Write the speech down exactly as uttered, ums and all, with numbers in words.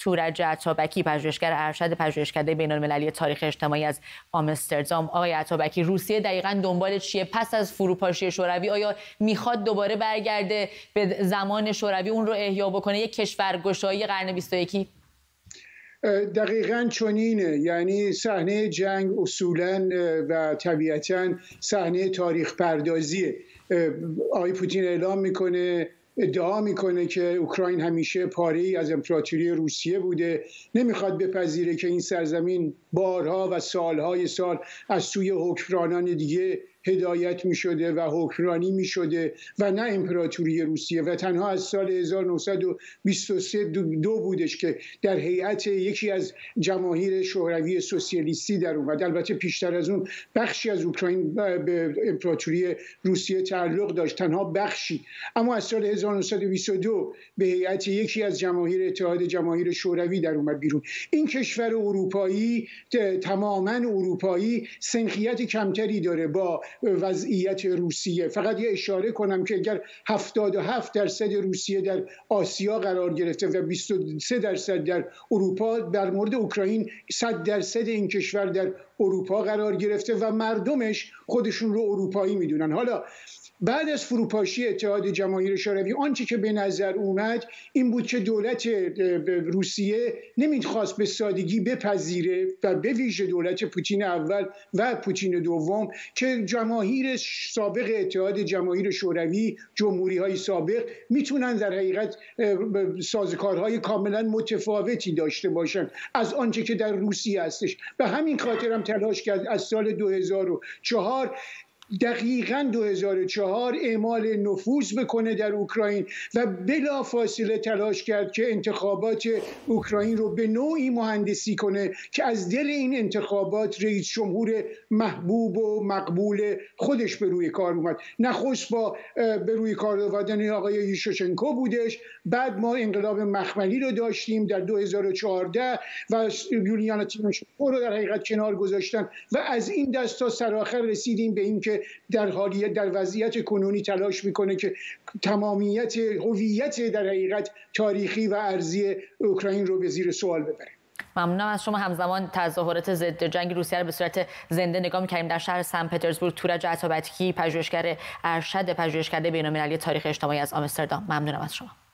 تورج عطابکی، پژوهشگر ارشد پژوهشکده بین‌المللی تاریخ اجتماعی از آمستردام. آقای عطابکی، روسیه دقیقاً دنبال چیه پس از فروپاشی شوروی؟ آیا میخواد دوباره برگرده به زمان شوروی، اون رو احیا بکنه، یک کشورگشایی قرن بیست و یک؟ دقیقاً چنینه. یعنی صحنه جنگ اصولاً و طبیعتاً صحنه تاریخ پردازیه. آقای پوتین اعلام میکنه، ادعا میکنه که اوکراین همیشه پاره‌ای از امپراتوری روسیه بوده، نمیخواد بپذیره که این سرزمین بارها و سالهای سال از سوی حکمرانان دیگه هدایت می شده و حکمرانی می شده و نه امپراتوری روسیه، و تنها از سال هزار و نهصد و بیست و سه دو بودش که در هیئت یکی از جماهیر شوروی سوسیالیستی در اومد. البته پیشتر از اون بخشی از اوکراین به امپراتوری روسیه تعلق داشت، تنها بخشی، اما از سال هزار و نهصد و بیست و دو به هیئت یکی از جماهیر اتحاد جماهیر شوروی در اومد بیرون. این کشور اروپایی، تماما اروپایی، سنخیت کمتری داره با وضعیت روسیه. فقط یه اشاره کنم که اگر هفتاد و هفت درصد روسیه در آسیا قرار گرفته و بیست و سه درصد در اروپا، در مورد اوکراین صد درصد این کشور در اروپا قرار گرفته و مردمش خودشون رو اروپایی میدونن. حالا بعد از فروپاشی اتحاد جماهیر شوروی آنچه که به نظر اومد این بود که دولت روسیه نمیخواست به سادگی بپذیره و به ویژه دولت پوتین اول و پوتین دوم که جماهیر سابق اتحاد جماهیر شوروی، جمهوری های سابق، میتونن در حقیقت سازوکارهای کاملا متفاوتی داشته باشن از آنچه که در روسیه هستش. به همین خاطر هم تلاش کرد از سال دو هزار و چهار، دقیقاً دو هزار و چهار، اعمال نفوذ بکنه در اوکراین و بلا فاصله تلاش کرد که انتخابات اوکراین رو به نوعی مهندسی کنه که از دل این انتخابات رئیس جمهور محبوب و مقبول خودش به روی کار اومد. نخست با به روی کار آوردن آقای یوشچنکو بودش، بعد ما انقلاب مخملی رو داشتیم در دو هزار و چهارده و یولیانا تیموشنکو رو در حقیقت کنار گذاشتن و از این دست تا سرآخر رسیدیم به این که در حالیت در وضعیت کنونی تلاش میکنه که تمامیت هویت در حقیقت تاریخی و ارضی اوکراین رو به زیر سوال ببره. ممنونم از شما. همزمان تظاهرات ضد جنگ روسیه رو به صورت زنده نگاه می‌کردیم در شهر سن پترزبورگ. تورج عطابکی، پژوهشگر ارشد پژوهشکده بین‌المللی تاریخ اجتماعی از آمستردام، ممنونم از شما.